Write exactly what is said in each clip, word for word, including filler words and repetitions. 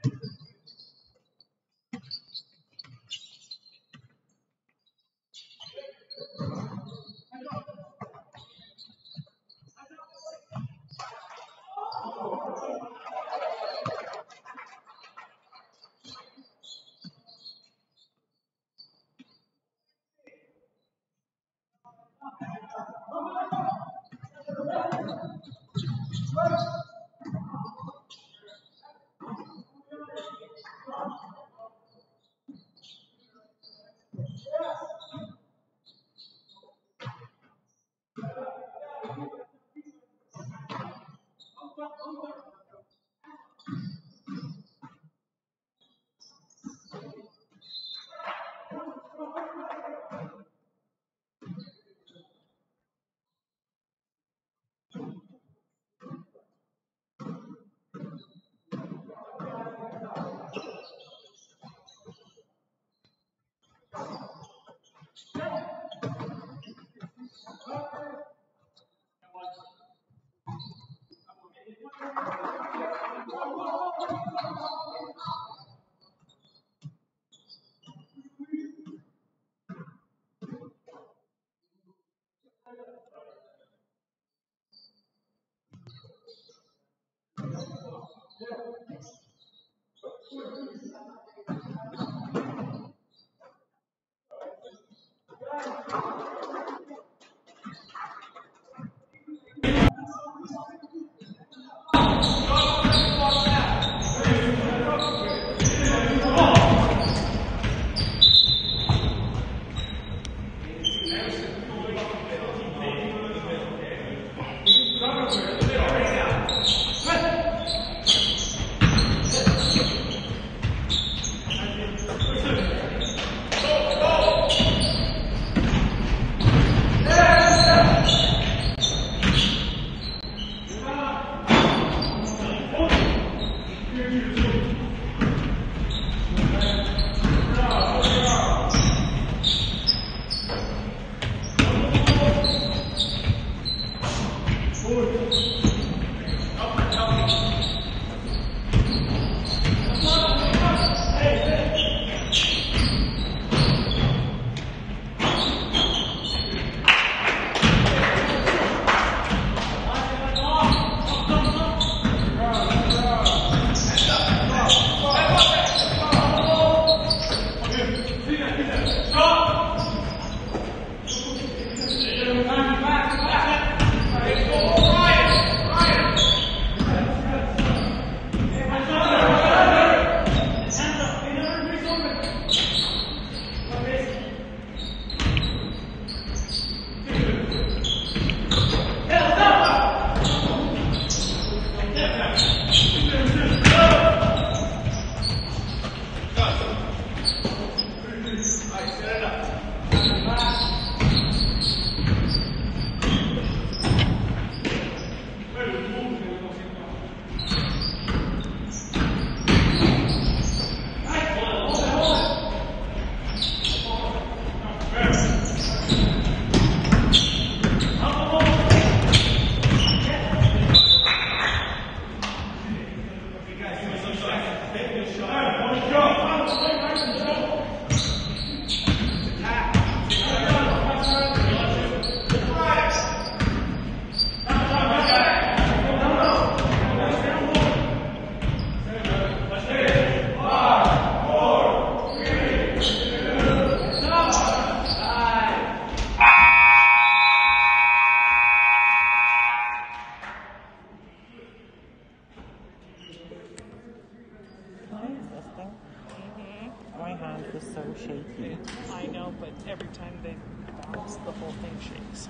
shaky. I know, but every time they bounce, the whole thing shakes.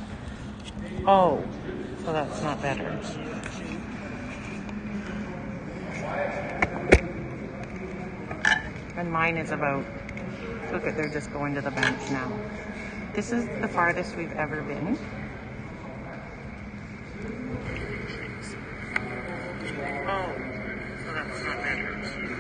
Oh, so that's not better. And mine is about, look at, they're just going to the bench now. This is the farthest we've ever been. Oh, so that's not better.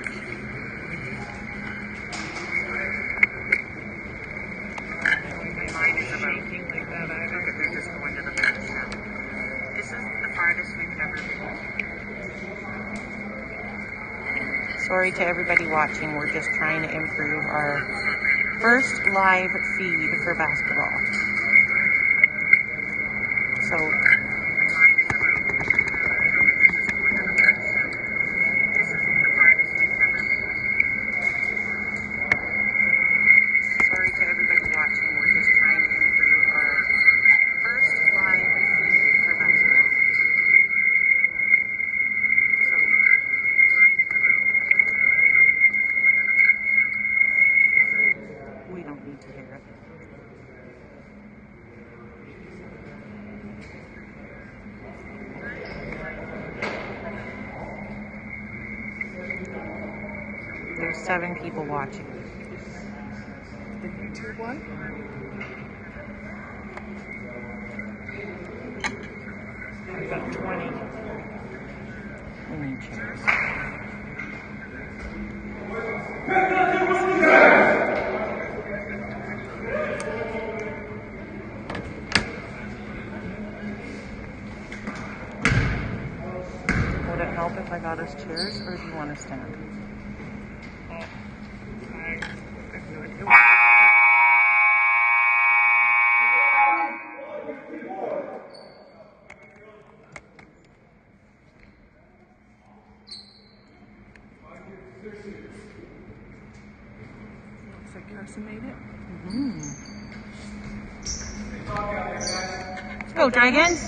And mine is about, look at, they're just going to the bench now. This is the farthest we've ever been. Sorry to everybody watching. We're just trying to improve our first live feed for basketball. So sorry to everybody watching. We're just trying to improve our first live feed for basketball. So we don't need to hear it. There's seven people watching. The YouTube one? We've got twenty. We need chairs. Would it help if I got us chairs, or do you want to stand? Oh, I have no idea. Looks like Carson made it. Mm-hmm. Let's go, Dragons!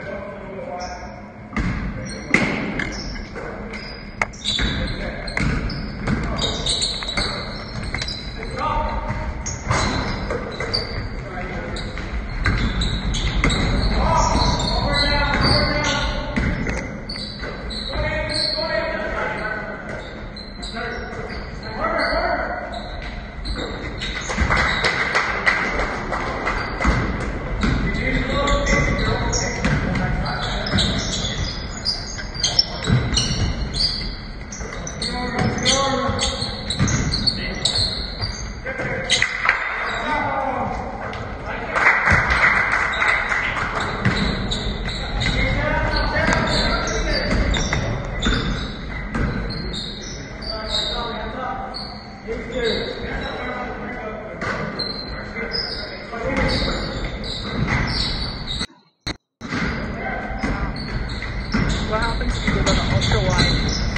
What happens if you go to the ultra wide?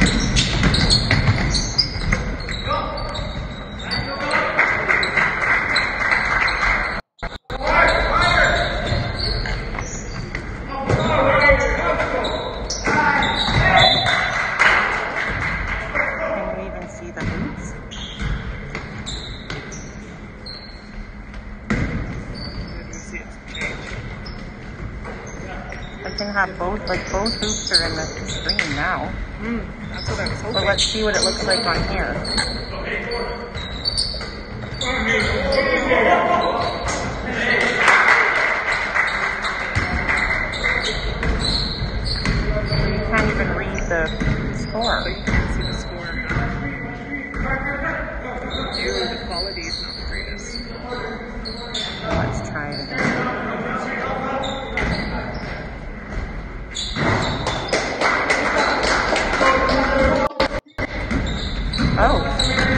Can you even see the hoops? You can see it's changed. I can have both, like both hoops are in the screen now. Mm, that's what I was hoping. But let's see what it looks like on here. You can't even read the score. But you can see the score. Ew, the quality is not the greatest. Let's try it again. Oh.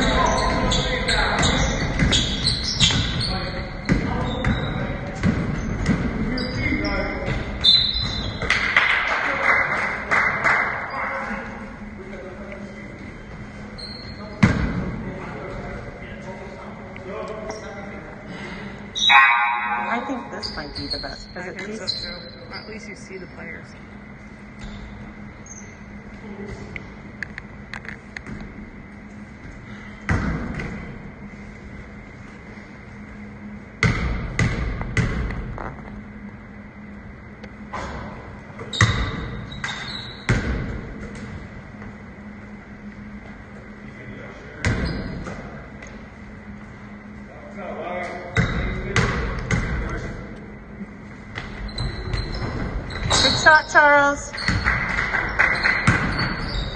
I think this might be the best because I at think so least too. At least you see the players. good shot, Charles.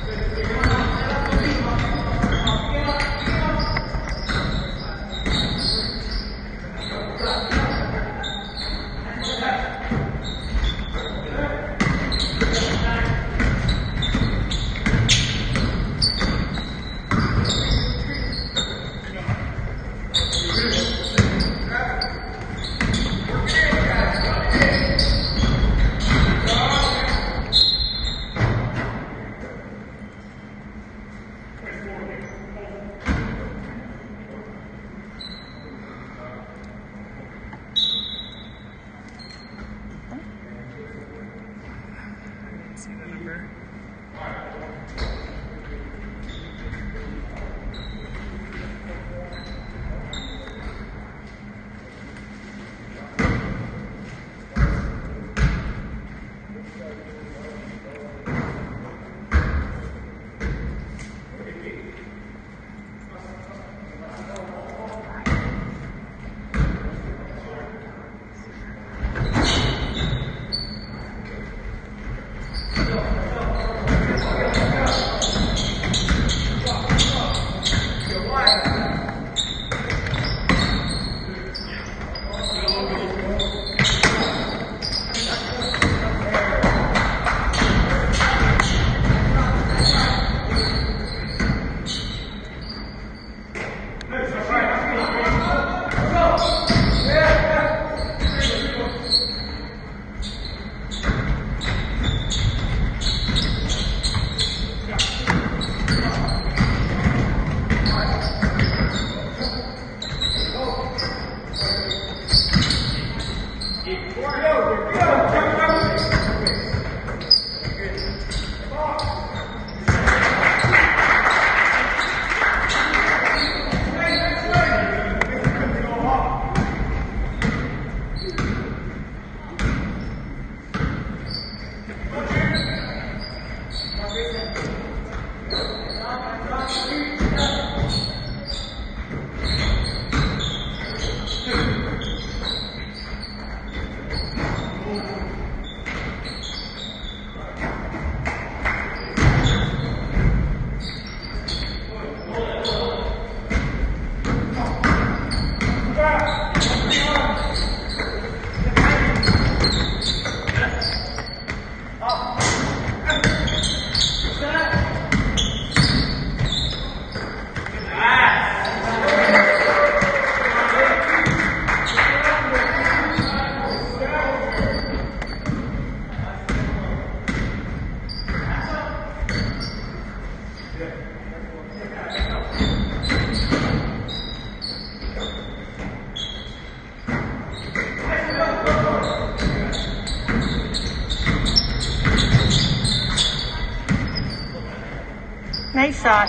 Nice shot.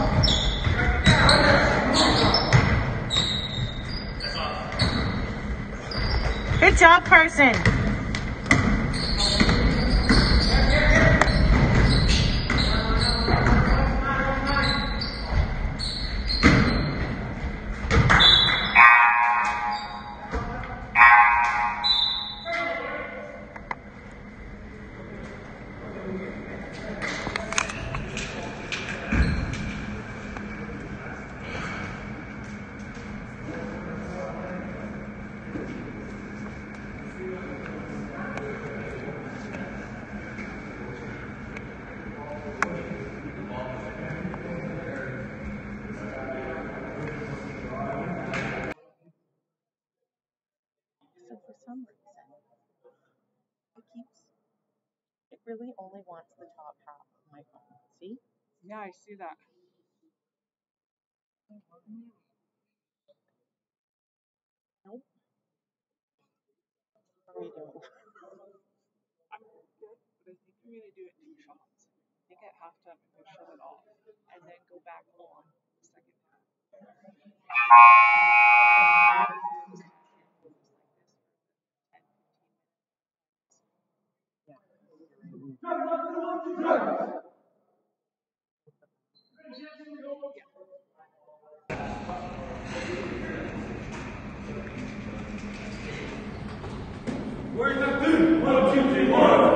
Good job, Carson. So for some reason, it keeps, it really only wants the top half of my phone. See? Yeah, I see that. Nope. What are we doing? I'm good, but I think we're gonna do it two shots. I think at halftime I'm gonna shut it off and then go back on the second half. Where's that two? One, two, three, one.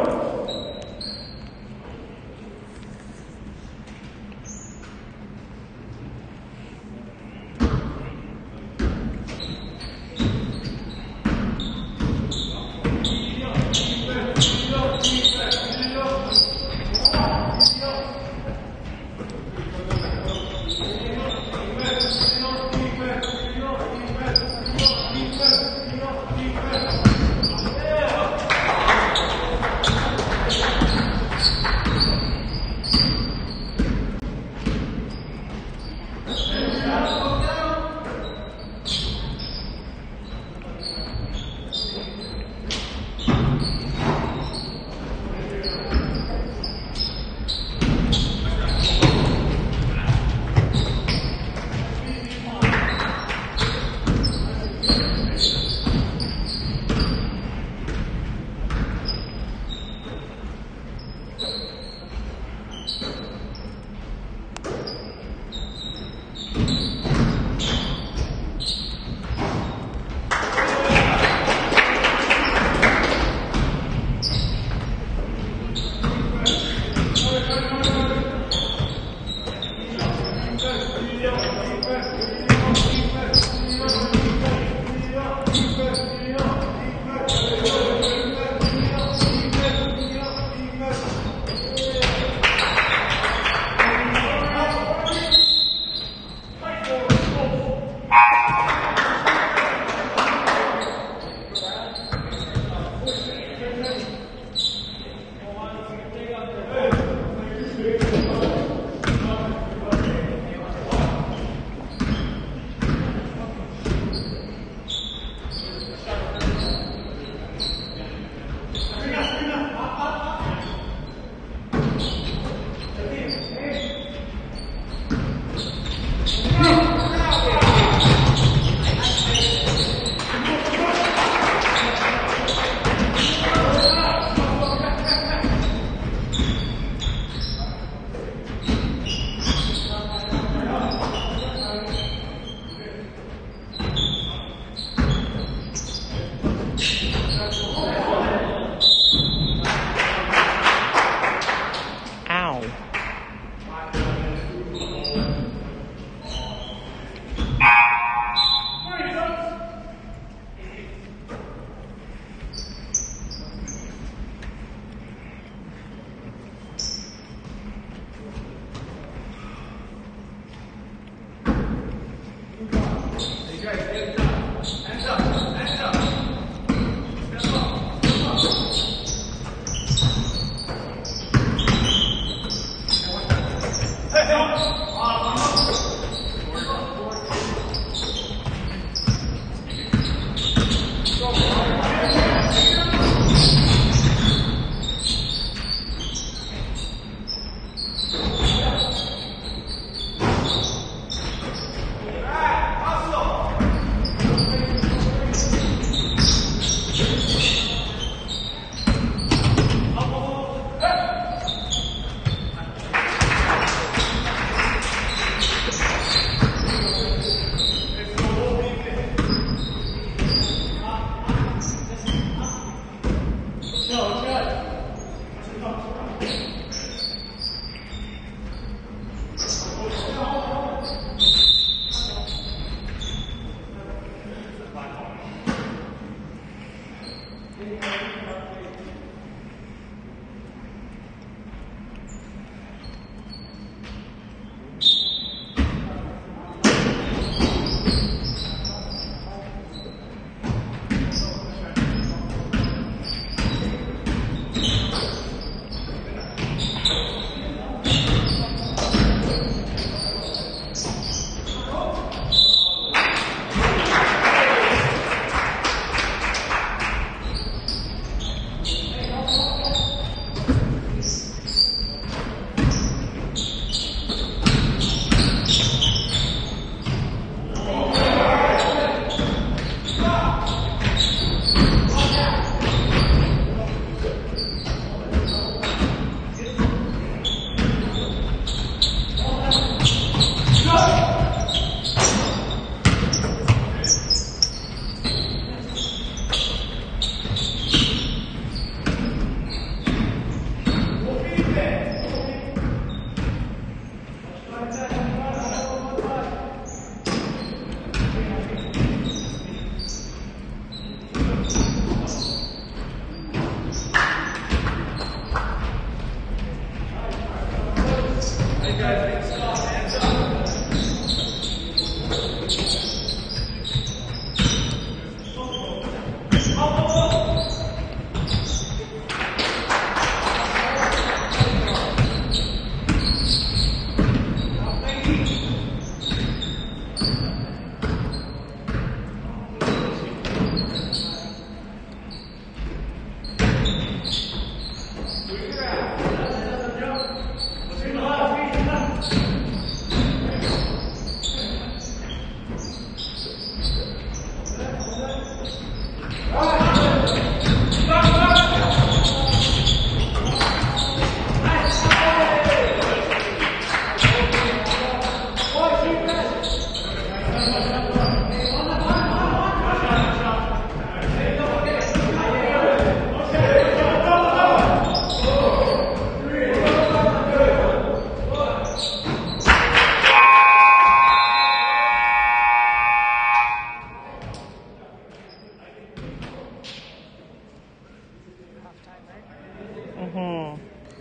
Mm-hmm.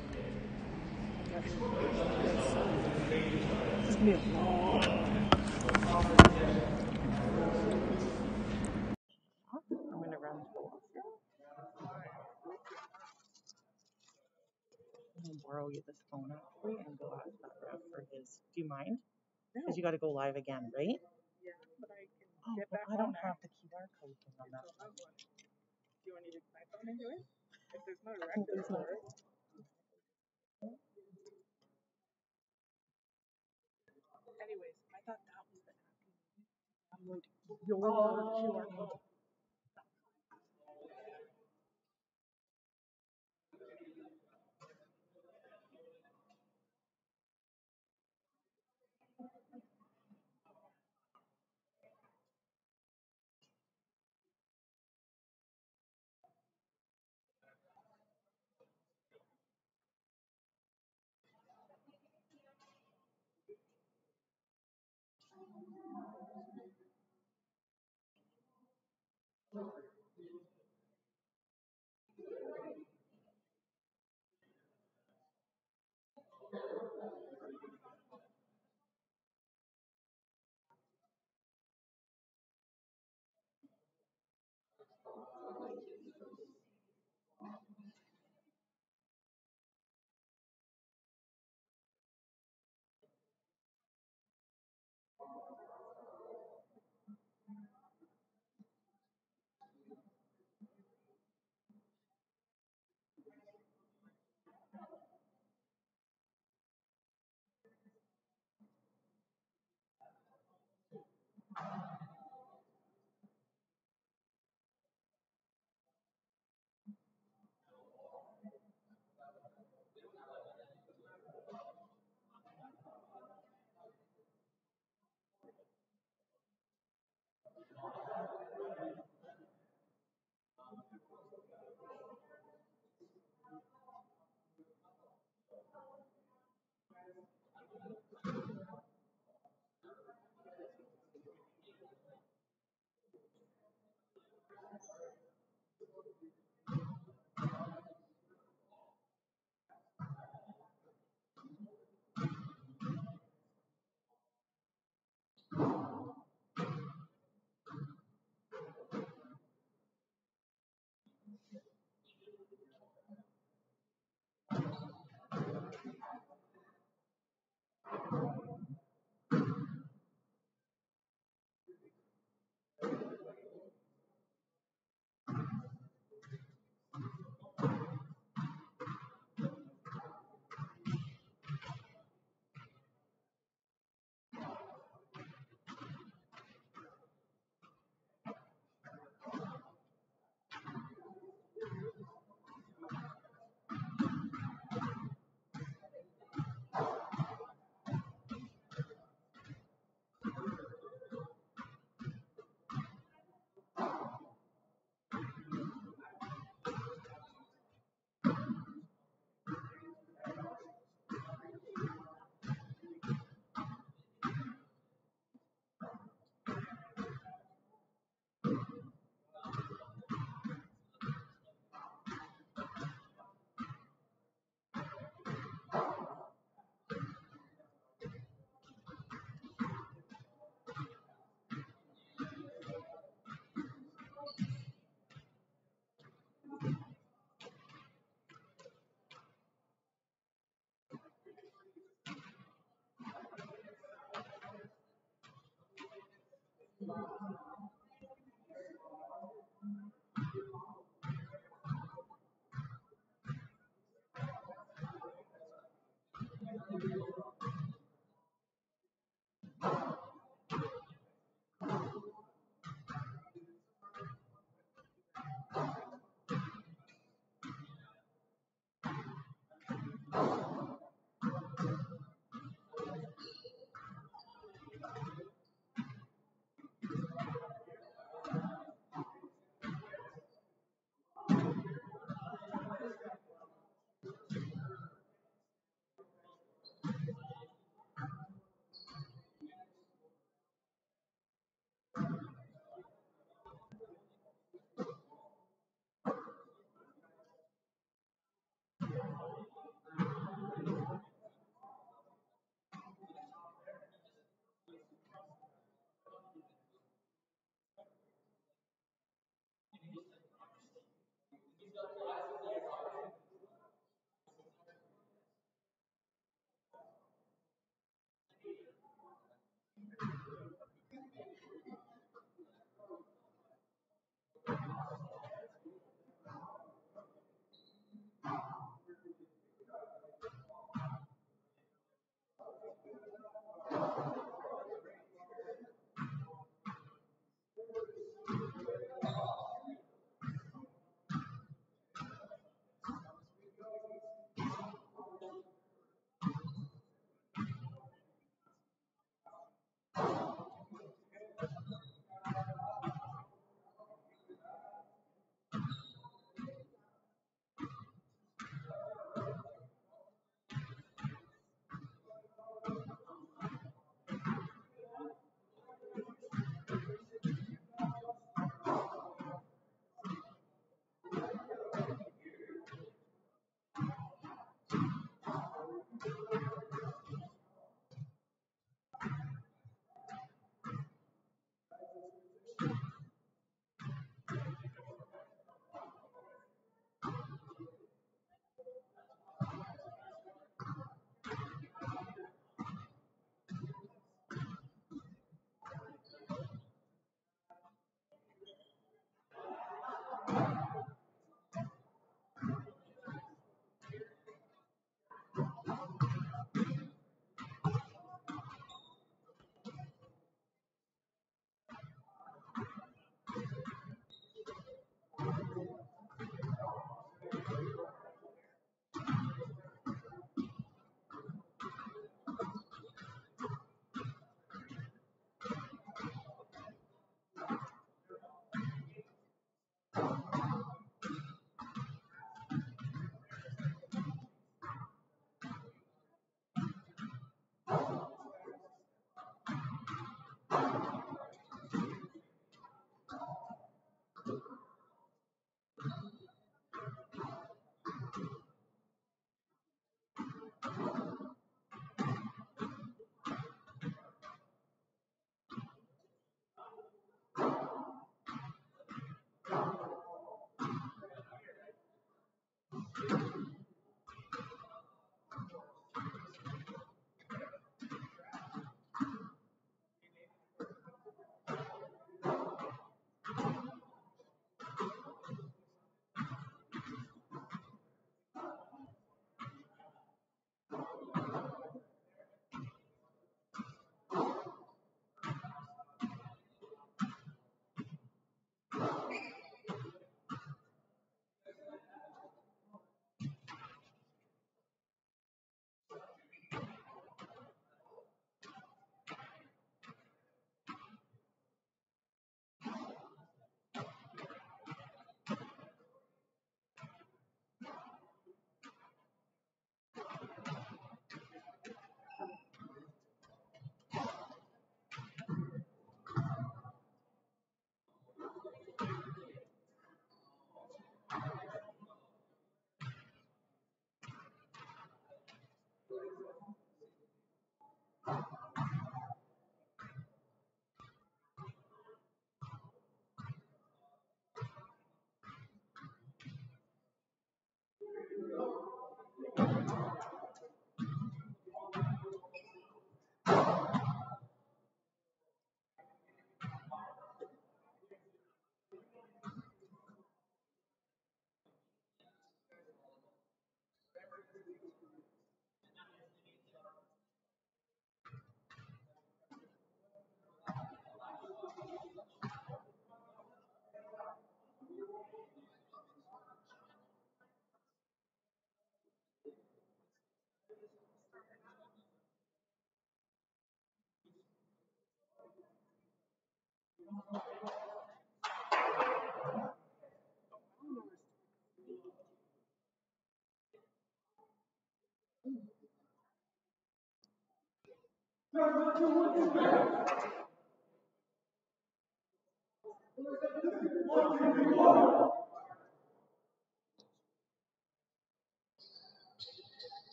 This is gonna be a long. I'm gonna run to the locker. I'm gonna borrow you this phone actually and go ask that ref for his. Do you mind? Because you got to go live again, right? Yeah, but I can Oh, get but back I don't on there. have the Q R code thing on I that. still have one. Do you want to use my phone and do it? If there's no I record think there's no. for it. Anyways, I thought that was the download your Q R code.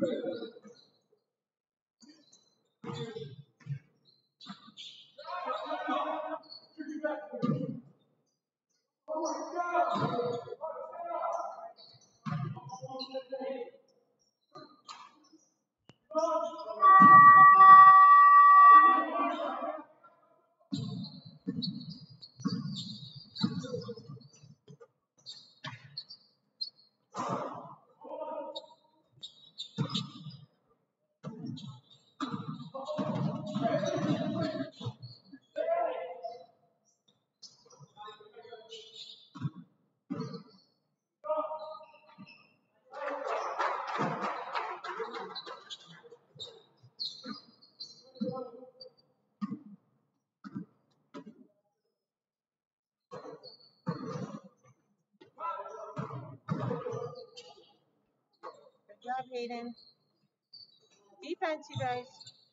Good job, Hayden. Defense, you guys.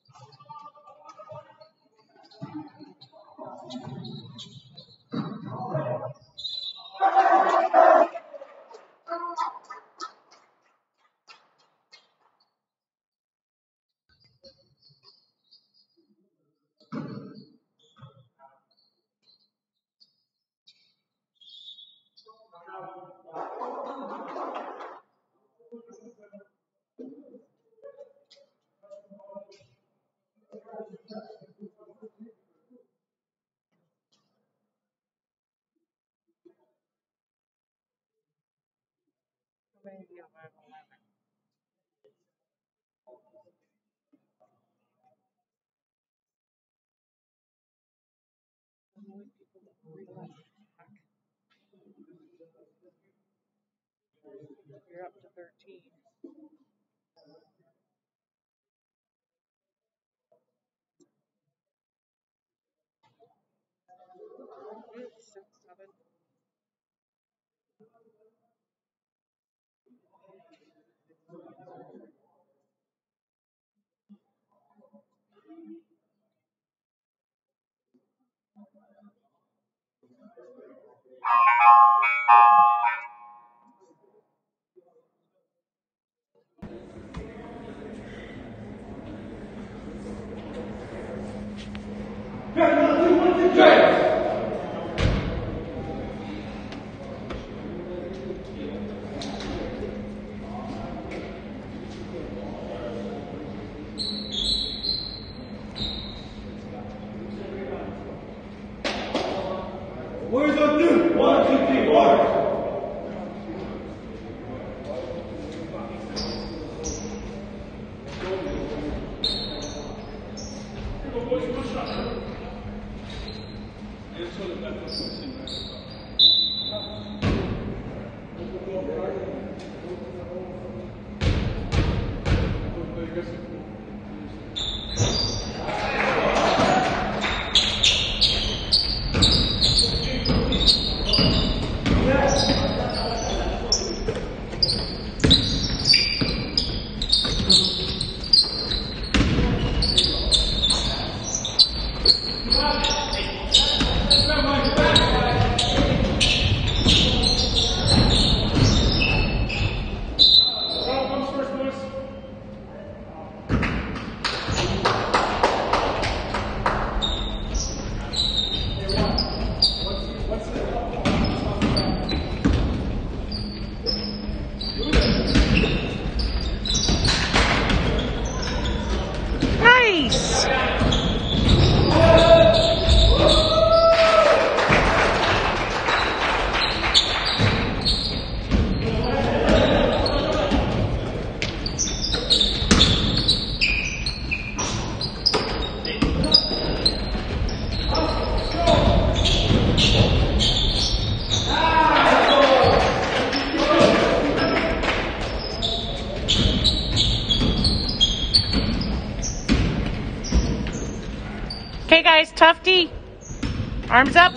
You're up to thirteen. Six, seven. Warriors on two. One, two, three, Warriors. Nice! Okay guys, Tufty, arms up.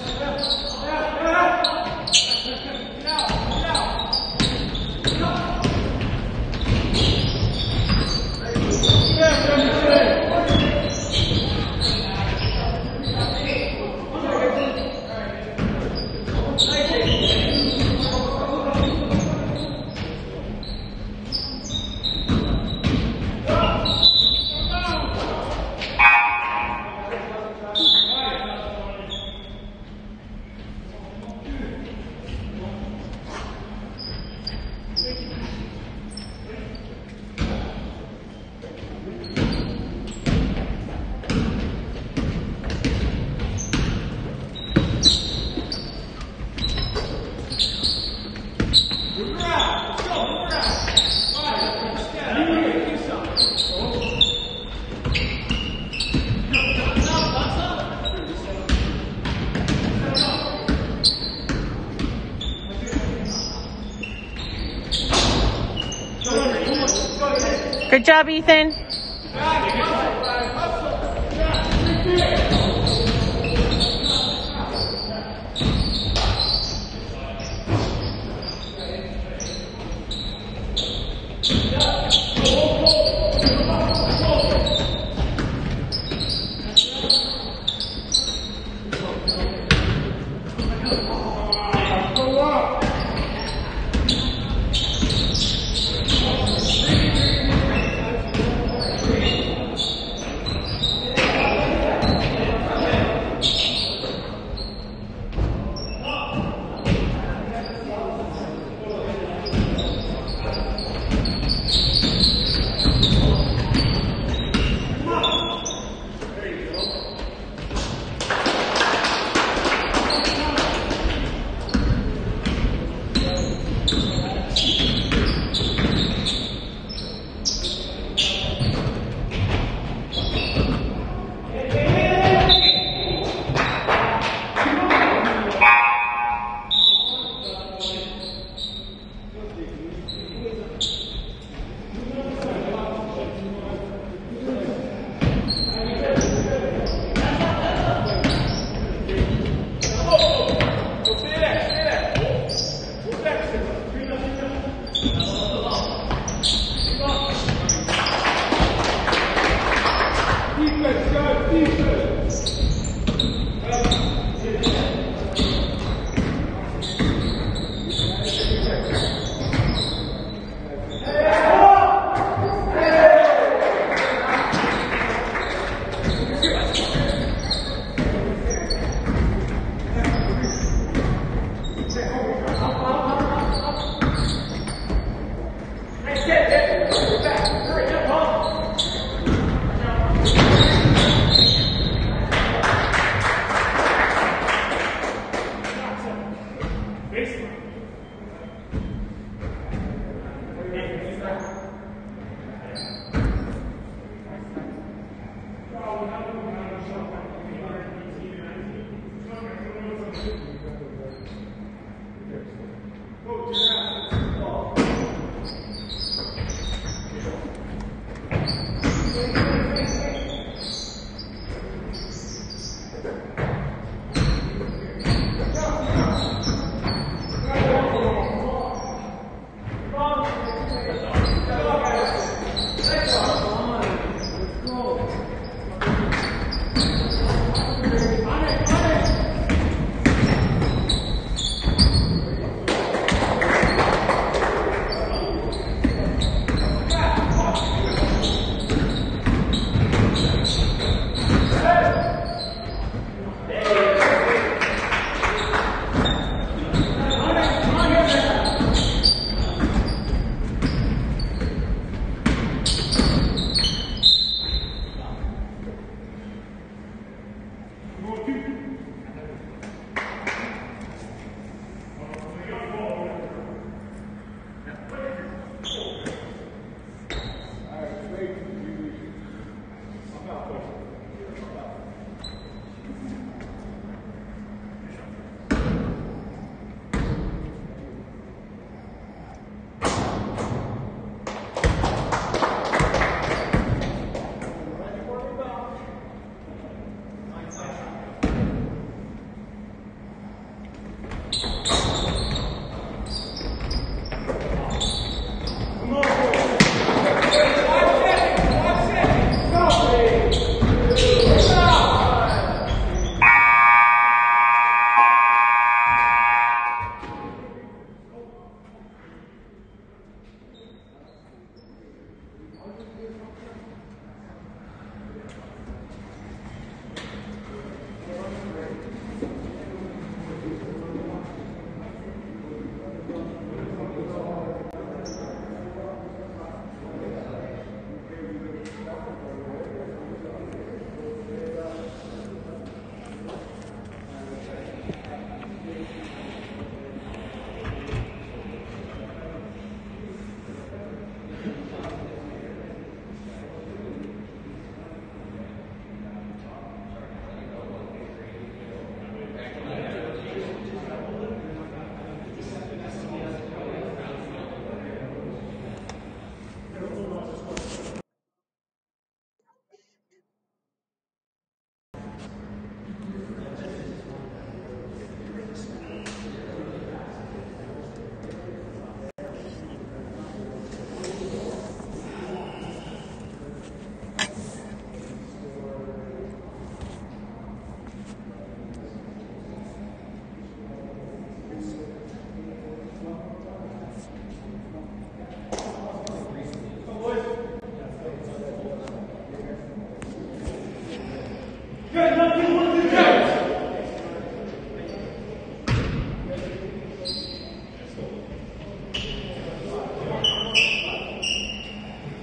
Good job, Ethan.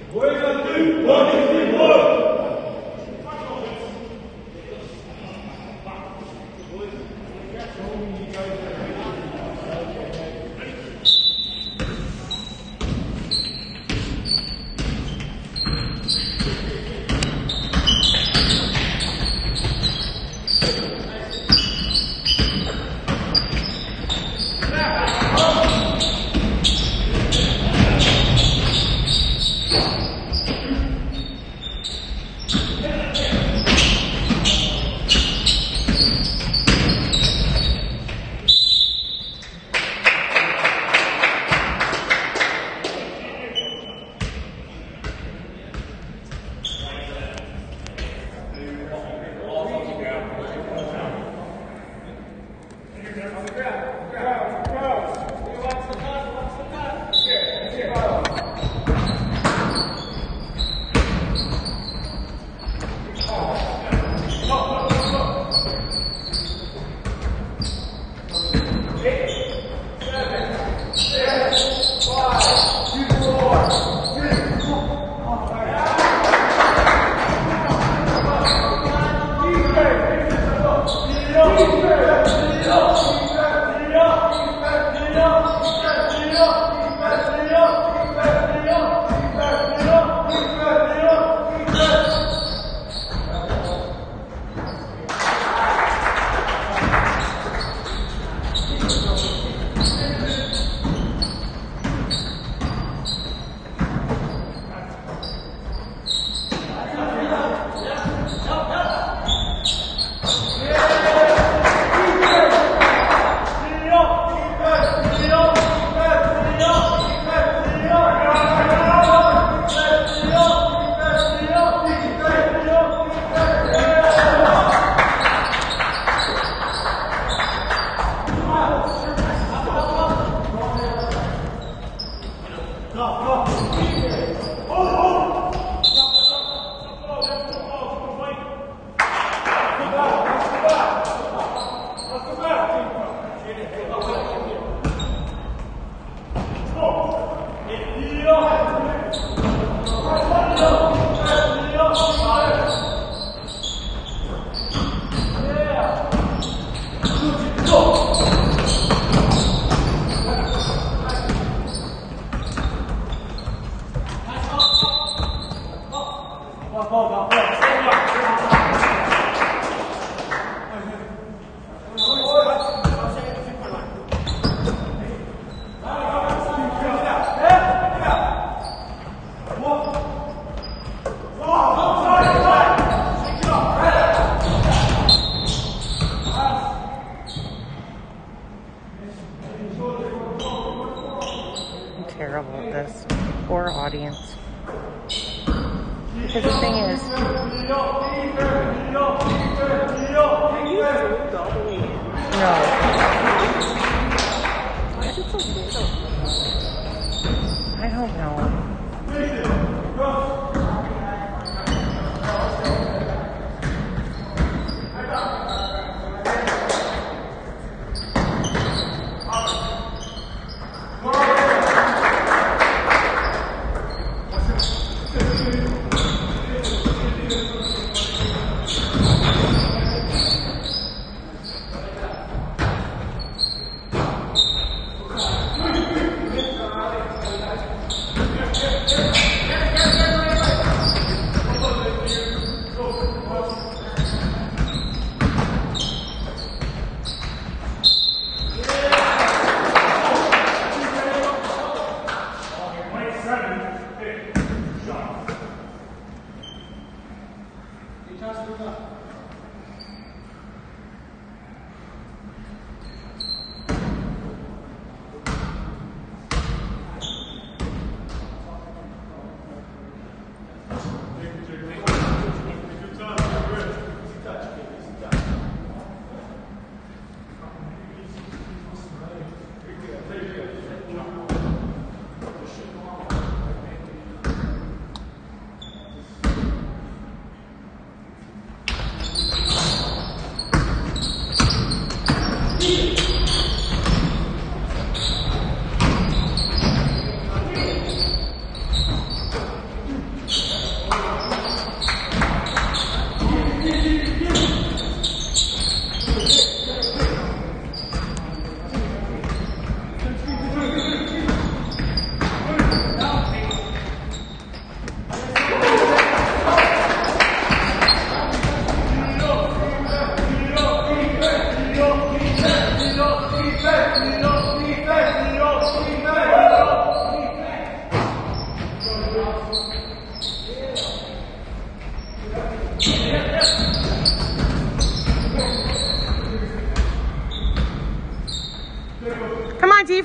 Terrible at this. Poor audience. Because the thing is, no. I don't know.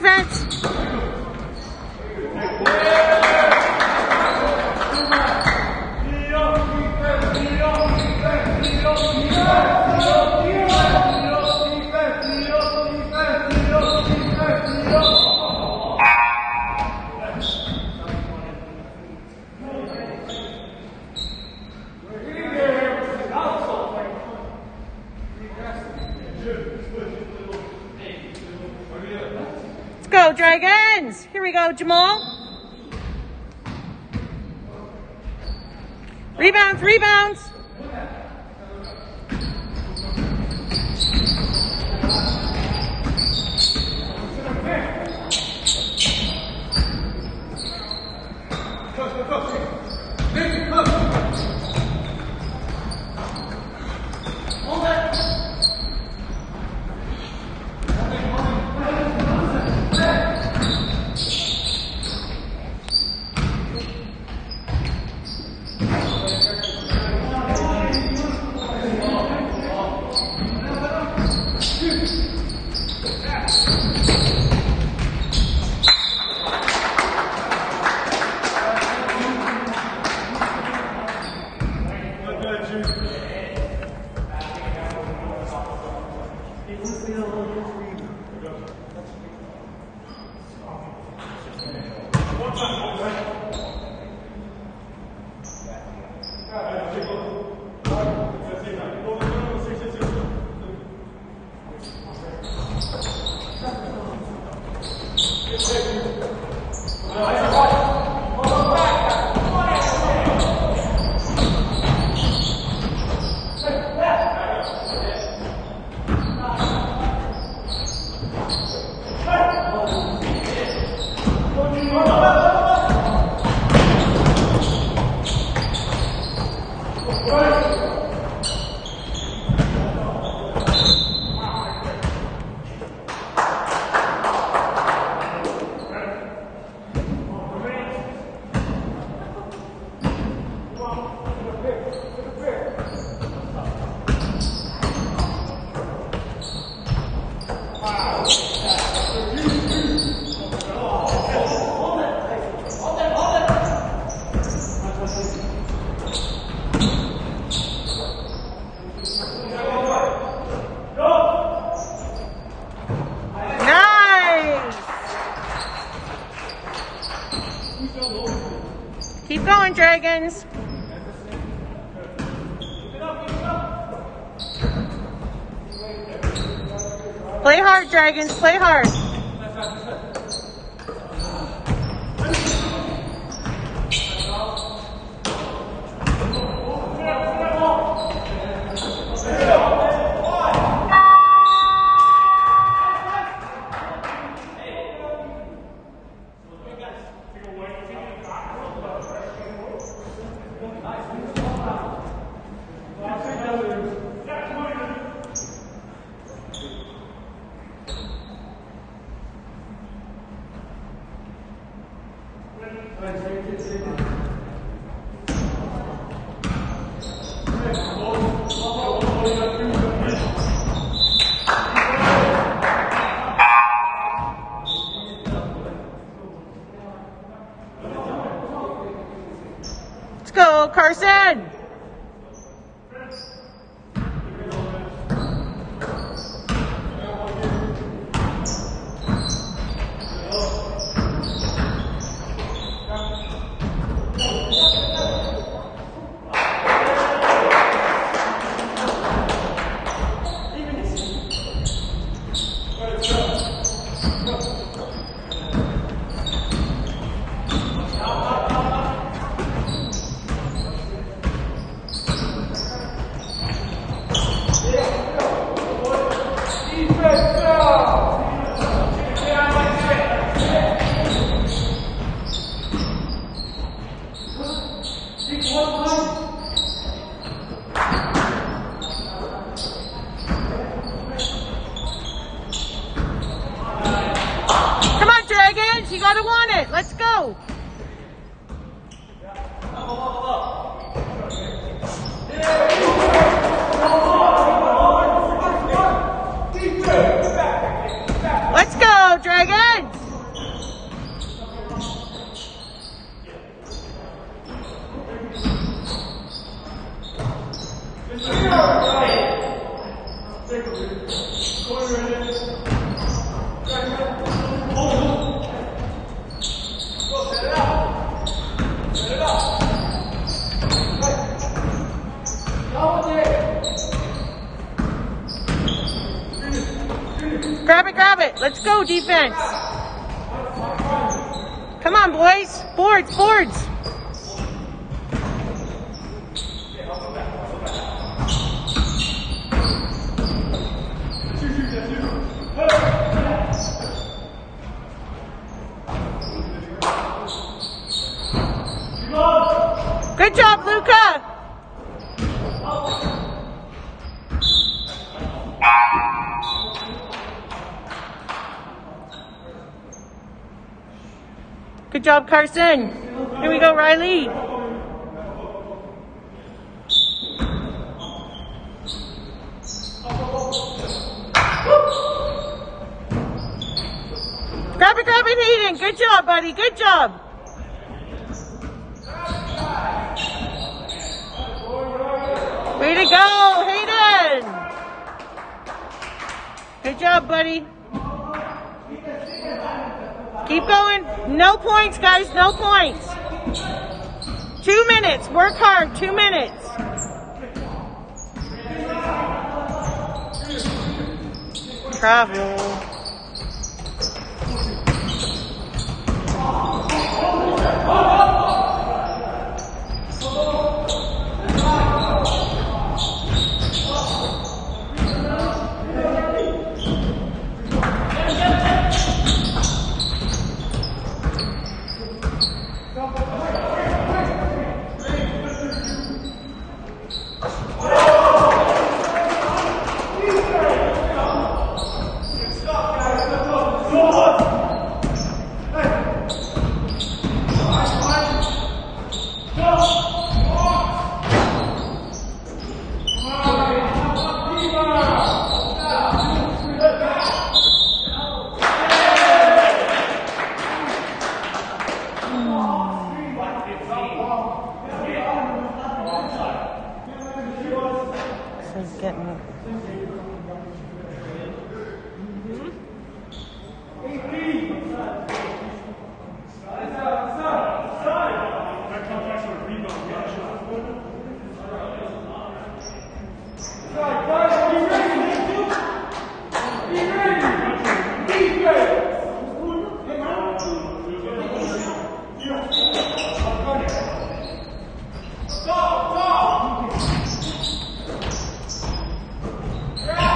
defense. Let's go, Dragons. Here we go, Jamal. Rebounds, rebounds. Keep going, Dragons. Play hard, Dragons. Play hard. Let's go, Carson. Come on, Dragons, you gotta want it. Let's go. Let's go, Dragons. grab it. Let's go, defense. Come on, boys. Boards, boards. Good job, Luca. Good job, Carson. Here we go, Riley. Grab it, grab it, Hayden. Good job, buddy. Good job. Way to go, Hayden. Good job, buddy. Keep going. No points, guys. No points. Two minutes. Work hard. Two minutes. Travel. He's getting Stop! Stop!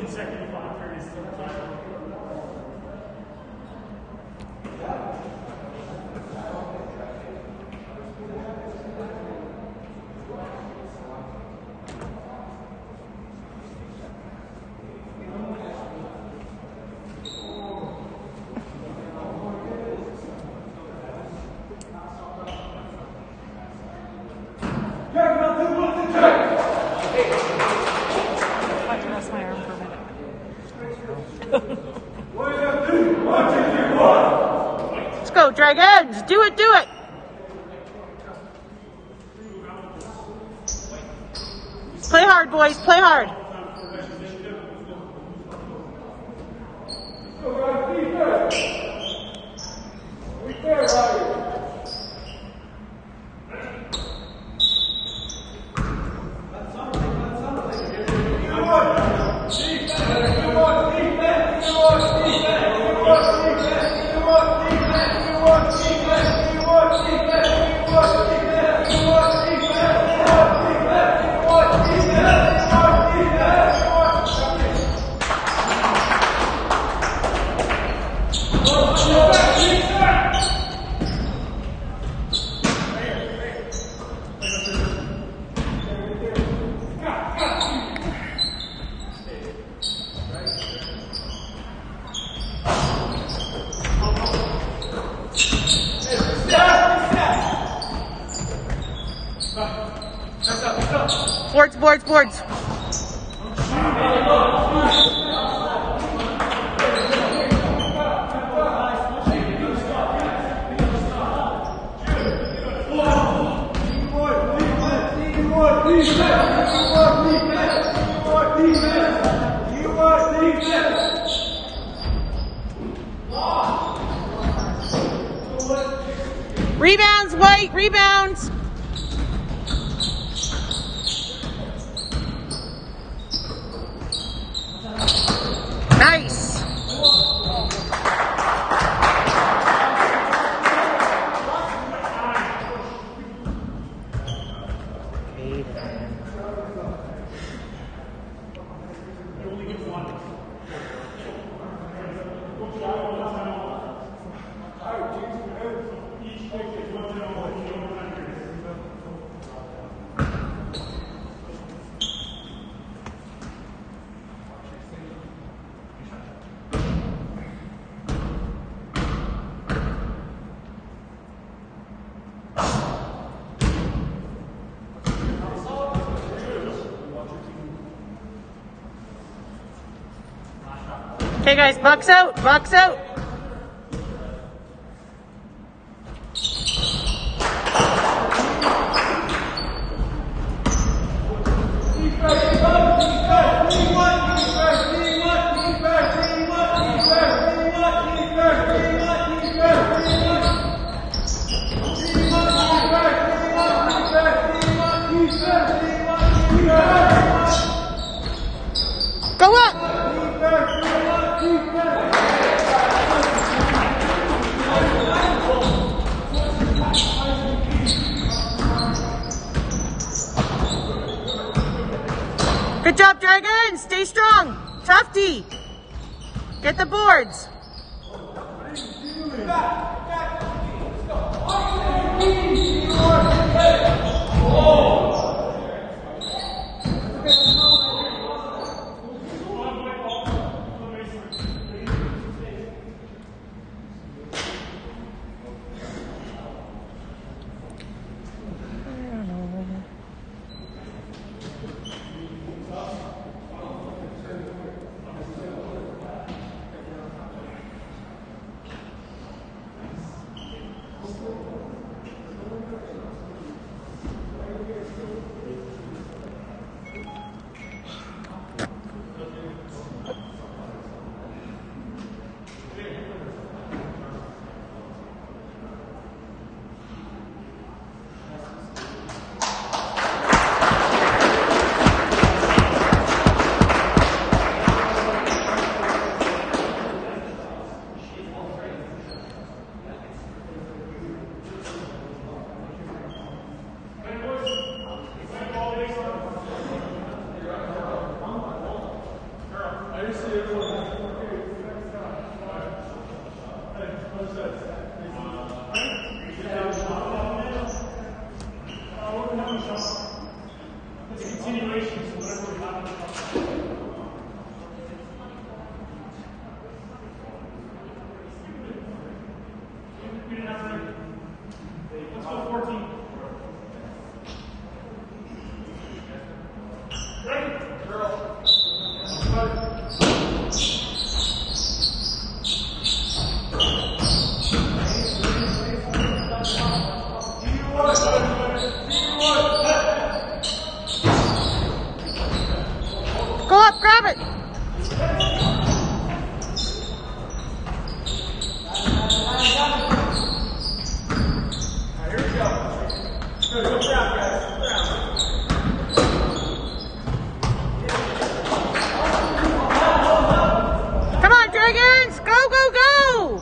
consecutive off periods to the time. I have to rest my arm for a minute. Let's go, Dragons. Do it, do it. Play hard, boys. Play hard. Boards, boards, boards. Rebounds, White, rebounds. Nice. Okay, guys, box out, box out. Go up. Good job, Dragons. Stay strong. Tufty. Get the boards. Go up, grab it. Come on, Dragons. Go, go, go.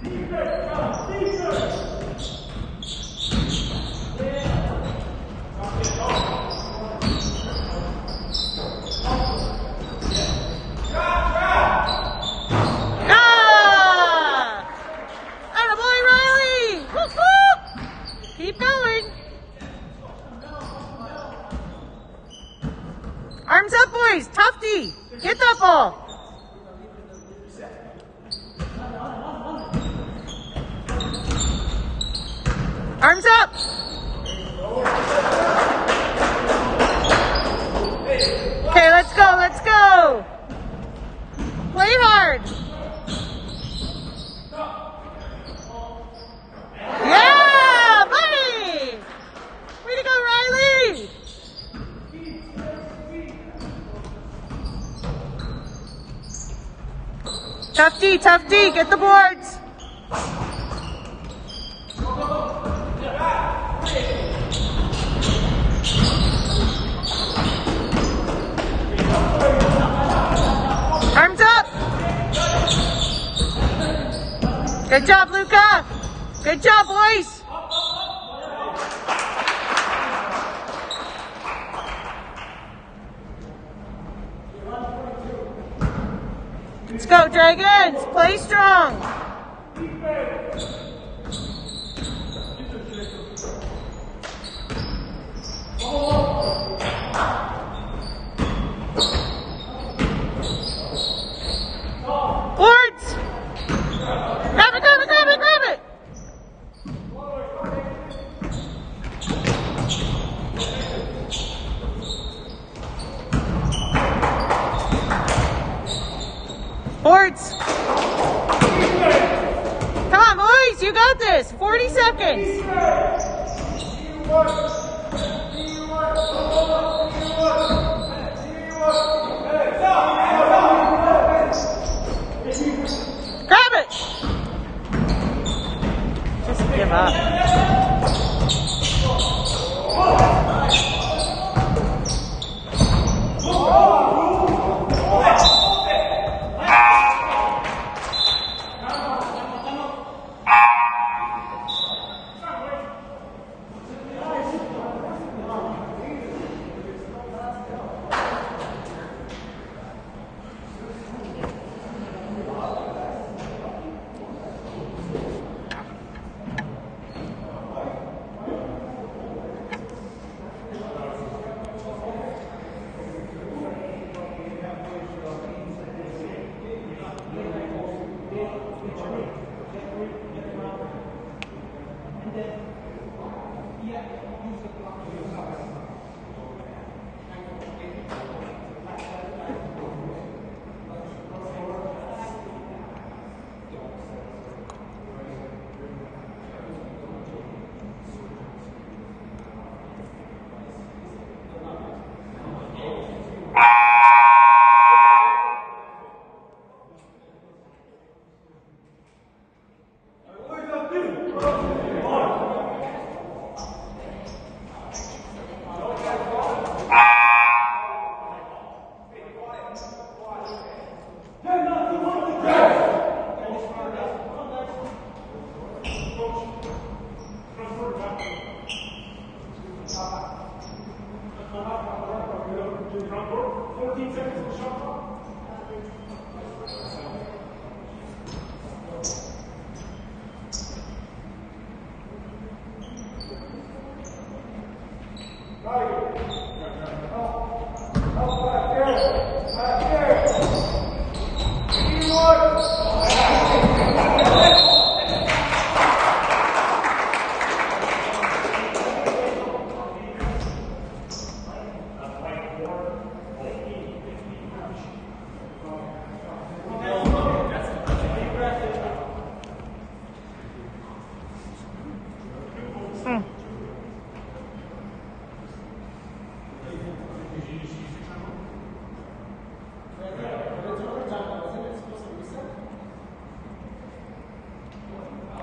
Keep going. Arms up, boys. Tufty. Get that ball. Arms up. Okay, let's go. Let's go. Play hard. Yeah, buddy! Way to go, Riley! Tough D, tough D, get the boards. Arms up. Good job, Luca. Good job, boys. Let's go, Dragons. Play strong. Boards. Grab it, grab it, grab it, grab it. Boards. Come on, boys. You got this. forty seconds. Grab it. Just give up.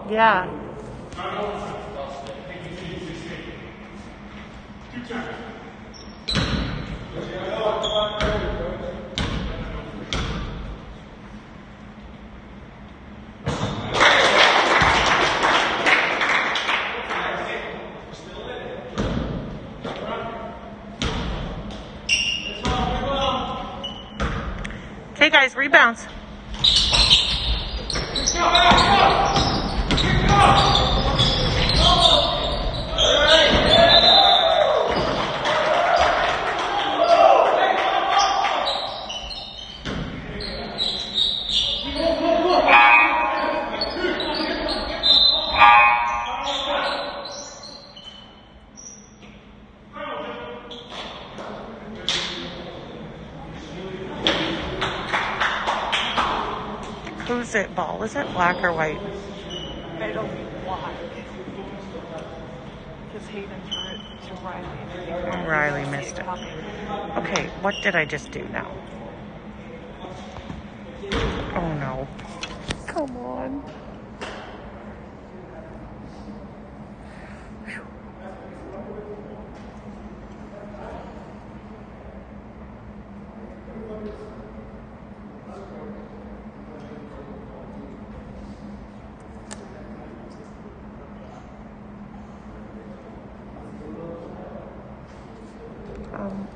Yeah. Okay, guys, rebounds. Who's it ball? Was it black or white? It'll be black. Because Hayden threw it to Riley. Riley missed it. Okay, what did I just do now? Oh no. Come on. Um,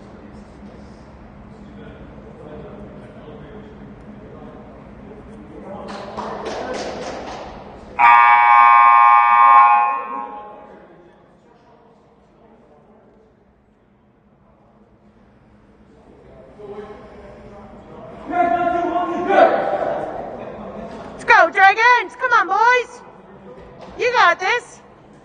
Let's go, Dragons! Come on, boys! You got this!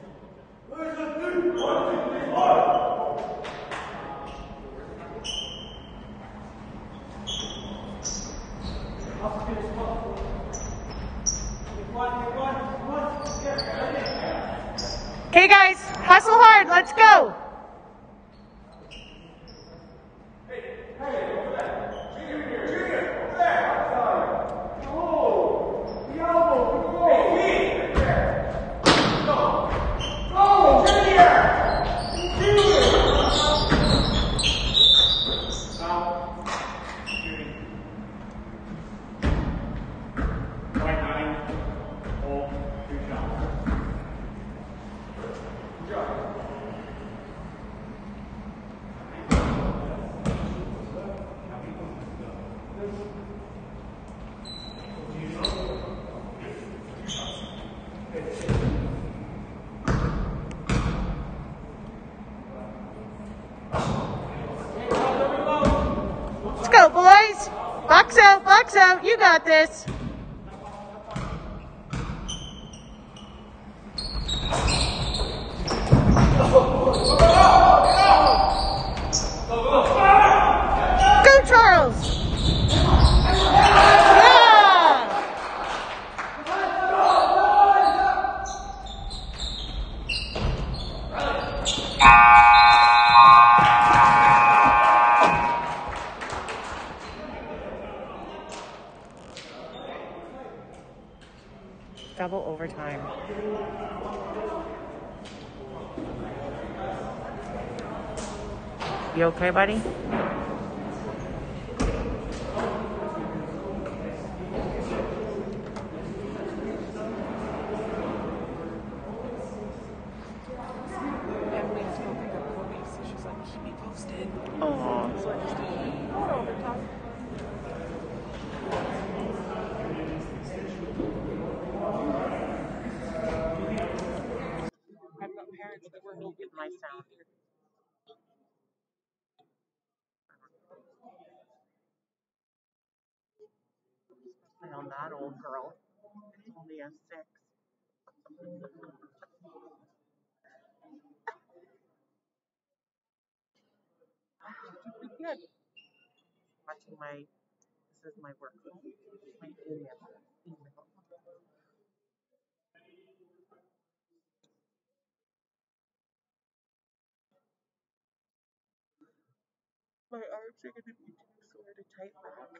Okay, guys, hustle hard. Let's go. Let's go, boys. Box out, box out. You got this. Go, Charles. Yeah. Double overtime. You okay, buddy? Emily's go pick up Kobe, so she's like, keep me posted. Oh. So I just did more overtime. I've got parents that were hoping My sound. On that old girl. It's only a six. good. Watching my, this is my work phone. My email. email. My arms are going to be too sore to type back.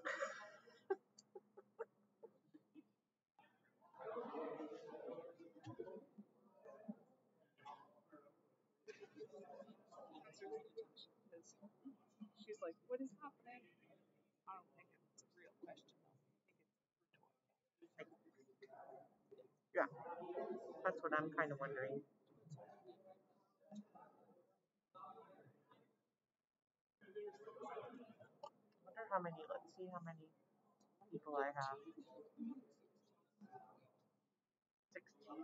She's like, what is happening? I don't think it's a real question. I think it's rhetorical. Yeah, that's what I'm kind of wondering. Wonder how many, let's see how many people I have. sixteen.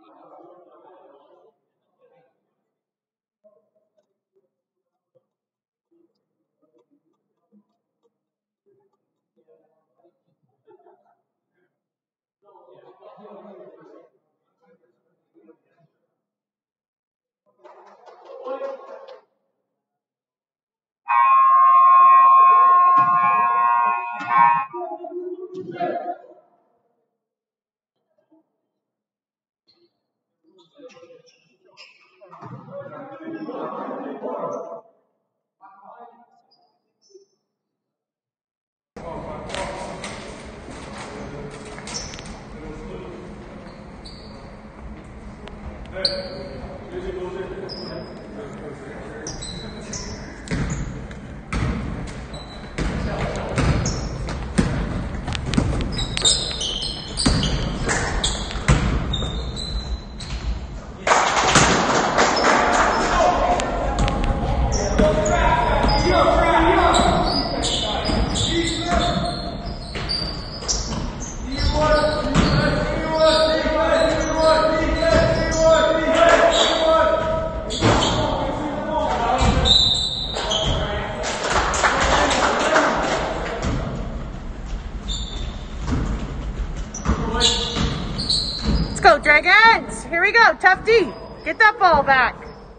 Let's go, Dragons! Here we go, Tough D. Get that ball back.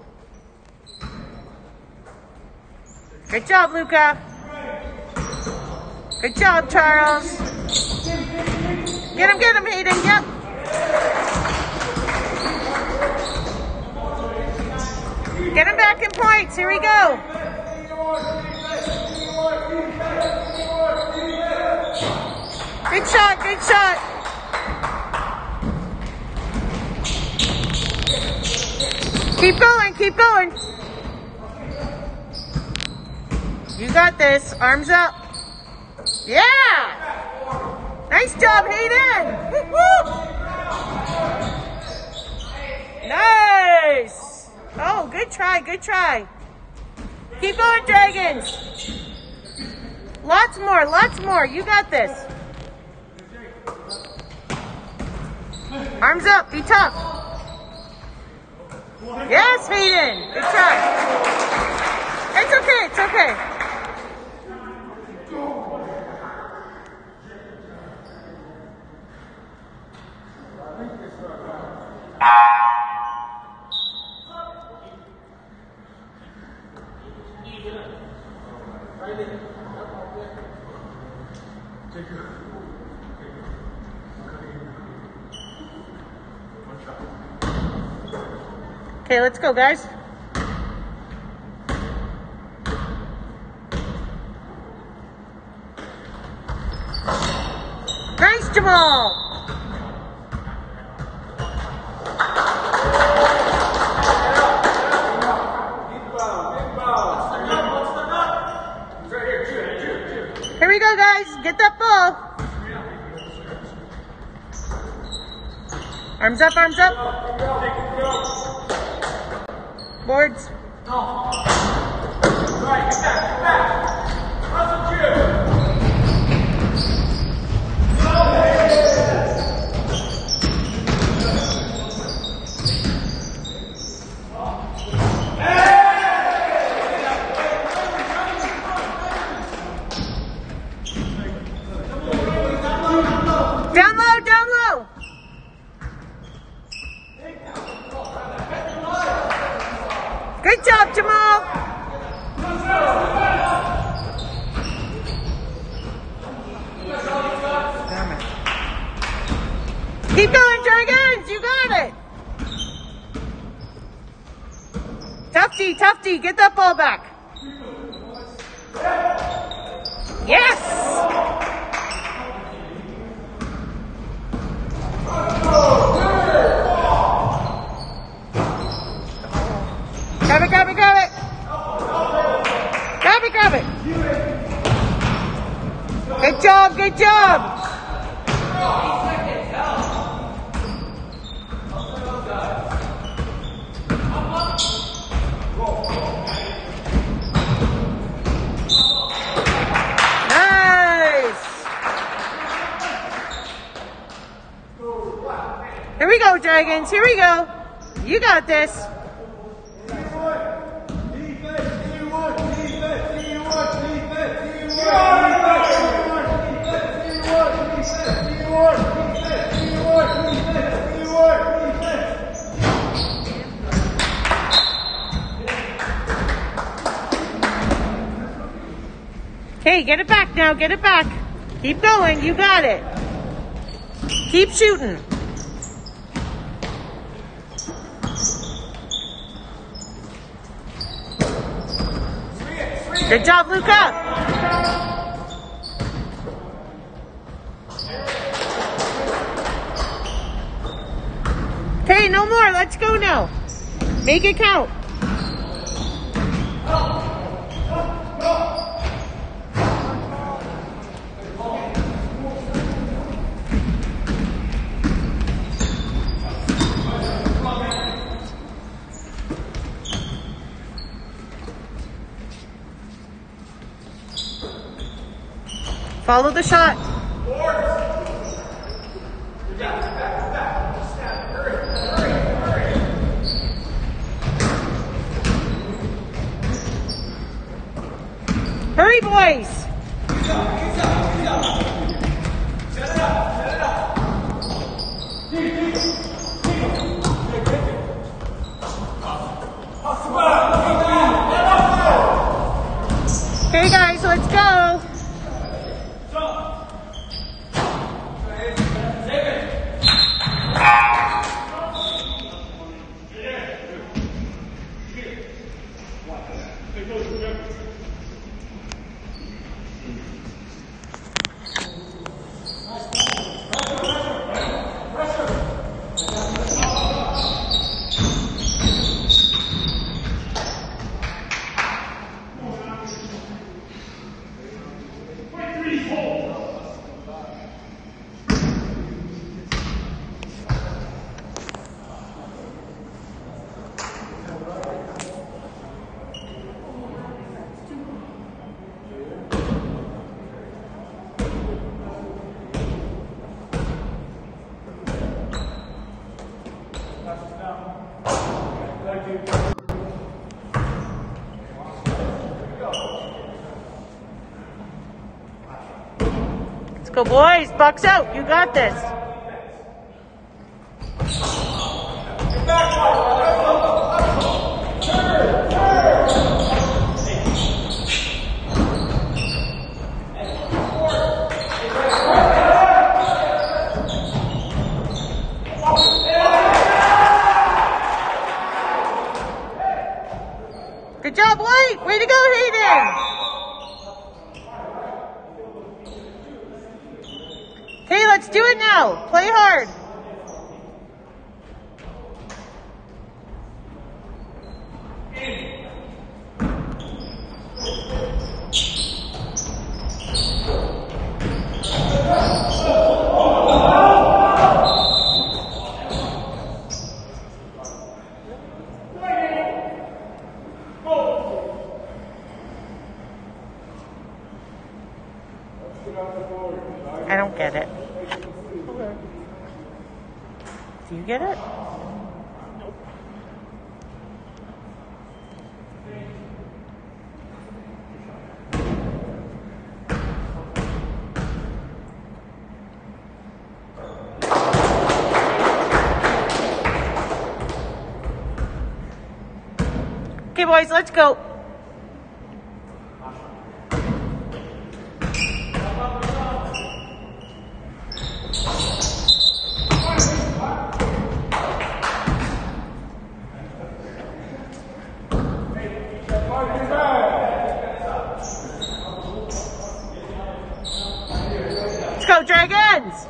Good job, Luca. Good job, Charles. Get him, get him, Hayden. Yep. Get him back in points. Here we go. Good shot, good shot. Keep going, keep going. You got this. Arms up. Yeah! Nice job, Hayden! Woo-hoo! Nice! Oh, good try, good try. Keep going, Dragons. Lots more, lots more. You got this. Arms up, be tough. Yes, Hayden. Good try. It's okay, it's okay. Okay, let's go, guys. Nice, Jamal. Here we go, guys. Get that ball. Arms up, arms up. Boards. Down low, down low. Good job, Jamal. Keep going, Dragons. You got it. Tufty, Tufty, get that ball back. Yes. Grab it, grab it, grab it. Here we go, Dragons. Here we go. You got this. Okay, get it back now. Get it back. Keep going. You got it. Keep shooting. Good job, Luca. Okay, no more. Let's go now. Make it count. Follow the shot. Hurry, boys. Okay, guys, let's go. Let's go, boys. Bucks out. You got this. Good job, White. Way to go, Hayden. Okay, let's do it now. Play hard. I don't get it. Do you get it? Nope. Okay, boys, let's go. Let's go, Dragons!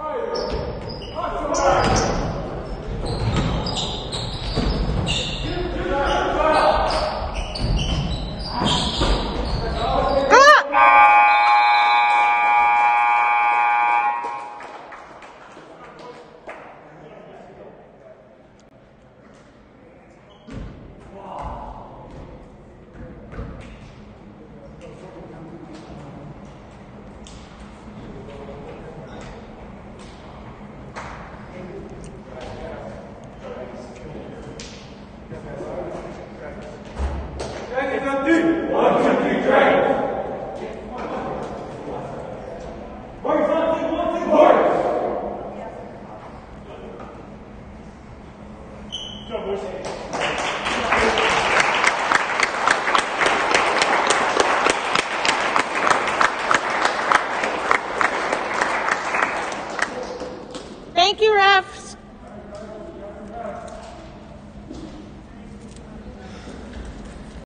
Thank you, refs.